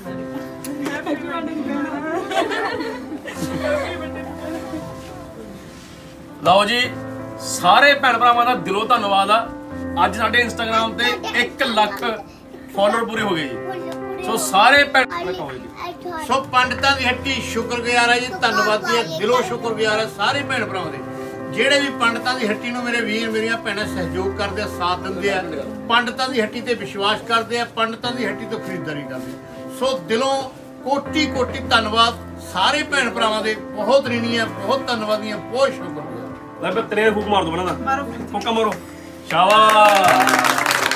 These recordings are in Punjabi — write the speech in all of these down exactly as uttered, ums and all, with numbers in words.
ਲਓ ਜੀ ਸਾਰੇ ਭੈਣ ਭਰਾਵਾਂ ਦਾ ਦਿਲੋਂ ਧੰਨਵਾਦ ਆ। ਅੱਜ ਸਾਡੇ ਇੰਸਟਾਗ੍ਰਾਮ ਤੇ ਇੱਕ ਲੱਖ ਫਾਲੋਅਰ ਪੂਰੇ ਹੋ ਗਏ ਜੀ। ਸੋ ਸਾਰੇ ਭੈਣ ਸੋ ਪੰਡਤਾਂ ਦੀ ਹੱਟੀ ਸ਼ੁਕਰਗੁਜ਼ਾਰ ਹੈ ਜੀ, ਧੰਨਵਾਦੀ ਹੈ, ਦਿਲੋਂ ਸ਼ੁਕਰਗੁਜ਼ਾਰ ਹੈ ਸਾਰੇ ਭੈਣ ਭਰਾਵਾਂ ਦੇ ਜਿਹੜੇ ਵੀ ਪੰਡਤਾਂ ਦੀ ਹੱਟੀ ਨੂੰ ਮੇਰੇ ਵੀਰ ਮੇਰੀਆਂ ਭੈਣਾਂ ਸਹਿਯੋਗ ਕਰਦੇ ਆ, ਸਾਥ ਦਿੰਦੇ ਆ, ਪੰਡਤਾਂ ਦੀ ਹੱਟੀ ਤੇ ਵਿਸ਼ਵਾਸ ਕਰਦੇ ਆ, ਪੰਡਤਾਂ ਦੀ ਹੱਟੀ ਤੋਂ ਖਰੀਦਦਾਰੀ ਕਰਦੇ। ਸੋ ਦਿਲੋਂ ਕੋਟੀ ਕੋਟੀ ਧੰਨਵਾਦ ਸਾਰੇ ਭੈਣ ਭਰਾਵਾਂ ਦੇ। ਬਹੁਤ ਰਿਣੀ ਹੈ, ਬਹੁਤ ਧੰਨਵਾਦੀਆਂ, ਬਹੁਤ ਸ਼ੁਕਰਗੁਜ਼ਾਰ। ਲੈ ਬੇ ਤੇਰੇ ਫੂਕ ਮਾਰ ਦੋ ਬਣਾ ਦਾ ਮਾਰੋ ਫੂਕਾ ਮਾਰੋ ਸ਼ਾਬਾਸ਼।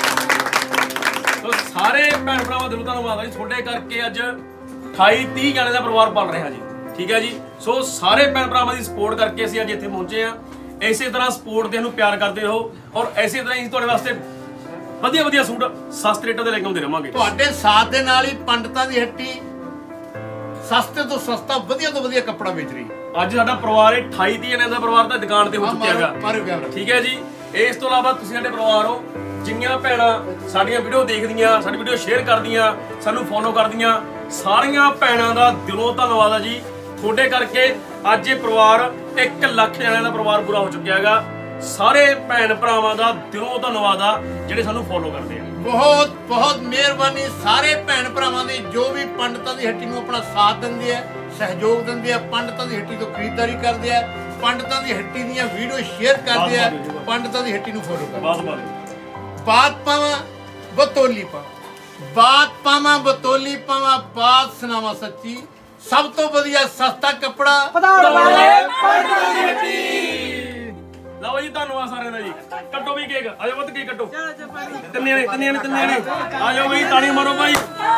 ਸੋ ਸਾਰੇ ਭੈਣ ਭਰਾਵਾਂ ਦਿਲੋਂ ਧੰਨਵਾਦ ਆ ਜੀ, ਤੁਹਾਡੇ ਕਰਕੇ ਅੱਜ ਅਠਾਈ ਤੀਹ ਜਾਣੇ ਦਾ ਪਰਿਵਾਰ ਪਲ ਰਿਹਾ ਜੀ। ਠੀਕ ਹੈ ਜੀ। ਸੋ ਸਾਰੇ ਭੈਣ ਭਰਾਵਾਂ ਦੀ ਸਪੋਰਟ ਕਰਕੇ ਅਸੀਂ ਅੱਜ ਇੱਥੇ ਪਹੁੰਚੇ ਆ। ਇਸੇ ਤਰ੍ਹਾਂ ਸਪੋਰਟ ਦੇ ਨੂੰ ਪਿਆਰ ਕਰਦੇ ਰਹੋ ਔਰ ਇਸੇ ਤਰ੍ਹਾਂ ਹੀ ਤੁਹਾਡੇ ਵਾਸਤੇ ਵਧੀਆ ਵਧੀਆ ਸੂਟ ਸਸਤੇ ਰੇਟਾਂ ਤੇ ਲੈ ਕੇ ਆਉਂਦੇ ਰਹਾਂਗੇ। ਤੁਹਾਡੇ ਸਾਥ ਦੇ ਨਾਲ ਹੀ ਪੰਡਤਾਂ ਦੀ ਹੱਟੀ ਸਸਤੇ ਤੋਂ ਸਸਤਾ ਵਧੀਆ ਤੋਂ ਵਧੀਆ ਕੱਪੜਾ ਵੇਚ ਰਹੀ। ਅੱਜ ਸਾਡਾ ਪਰਿਵਾਰ ਅਠਾਈ ਤੀਹ ਜਣਿਆਂ ਦਾ ਪਰਿਵਾਰ ਤਾਂ ਦੁਕਾਨ ਤੇ ਹੋ ਚੁੱਕਿਆ ਹੈਗਾ। ਠੀਕ ਹੈ ਜੀ। ਇਸ ਤੋਂ ਇਲਾਵਾ ਤੁਸੀਂ ਸਾਡੇ ਪਰਿਵਾਰ ਹੋ, ਜਿੰਨੀਆਂ ਭੈਣਾਂ ਸਾਡੀਆਂ ਵੀਡੀਓ ਦੇਖਦੀਆਂ, ਸਾਡੀ ਵੀਡੀਓ ਸ਼ੇਅਰ ਕਰਦੀਆਂ, ਸਾਨੂੰ ਫੋਲੋ ਕਰਦੀਆਂ, ਸਾਰੀਆਂ ਭੈਣਾਂ ਦਾ ਦਿਲੋਂ ਧੰਨਵਾਦ ਆ ਜੀ। ਤੁਹਾਡੇ ਕਰਕੇ ਅੱਜ ਇਹ ਪਰਿਵਾਰ ਇੱਕ ਲੱਖ ਜਣਿਆਂ ਦਾ ਪਰਿਵਾਰ ਪੂਰਾ ਹੋ ਚੁੱਕਿਆ ਹੈਗਾ। ਸਾਰੇ ਭੈਣ ਭਰਾਵਾਂ ਦਾ ਦਿਲੋਂ ਧੰਨਵਾਦ ਆ ਜਿਹੜੇ ਸਾਨੂੰ ਫੋਲੋ ਕਰਦੇ ਆ। ਬਹੁਤ ਬਹੁਤ ਮਿਹਰਬਾਨੀ ਸਾਰੇ ਭੈਣ ਭਰਾਵਾਂ ਦੀ ਜੋ ਵੀ ਪੰਡਤਾਂ ਦੀ ਹੱਟੀ ਨੂੰ ਆਪਣਾ ਸਾਥ ਦਿੰਦੇ ਆ, ਸਹਿਯੋਗ ਦਿੰਦੇ ਆ, ਪੰਡਤਾਂ ਦੀ ਹੱਟੀ ਤੋਂ ਖਰੀਦਦਾਰੀ ਕਰਦੇ ਆ, ਪੰਡਤਾਂ ਦੀ ਹੱਟੀ ਦੀਆਂ ਵੀਡੀਓ ਸ਼ੇਅਰ ਕਰਦੇ ਆ, ਪੰਡਤਾਂ ਦੀ ਹੱਟੀ ਨੂੰ ਫੋਲੋ ਕਰਦੇ ਆ। ਬਾਤ ਪਾਵਾਂ ਬਤੌਲੀ ਪਾ ਬਾਤ ਪਾਵਾਂ ਬਤੌਲੀ ਪਾਵਾਂ ਬਾਤ ਸੁਣਾਵਾਂ ਸੱਚੀ, ਸਭ ਤੋਂ ਵਧੀਆ ਸਸਤਾ ਕੱਪੜਾ ਪੰਡਤਾਂ ਦੀ ਹੱਟੀ। ਲਓ ਜੀ ਧੰਨਵਾਦ ਸਾਰਿਆਂ ਦਾ ਜੀ। ਕੱਟੋ ਵੀ ਕੇਕ, ਆਜੋ ਵੱਧ ਕੇਕ ਕੱਟੋ। ਤਿੰਨੇ ਨੇ ਤਿੰਨੇ ਨੇ ਤਿੰਨੇ ਨੇ ਆਜੋ ਬਈ, ਤਾੜੀ ਮਾਰੋ ਭਾਈ।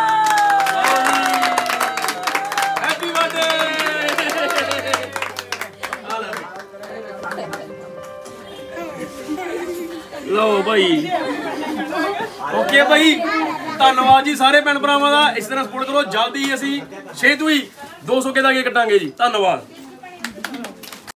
Happy birthday. ਲਓ ਭਾਈ ਓਕੇ ਭਾਈ, ਧੰਨਵਾਦ ਜੀ ਸਾਰੇ ਭੈਣ ਭਰਾਵਾਂ ਦਾ। ਇਸ ਤਰ੍ਹਾਂ ਸਪੋਰਟ ਕਰੋ। ਜਲਦੀ ਅਸੀਂ ਛੇਤੀ ਹੀ ਦੋ ਸੌ ਕੇ ਦਾ ਕੇਕ ਕੱਟਾਂਗੇ ਜੀ। ਧੰਨਵਾਦ।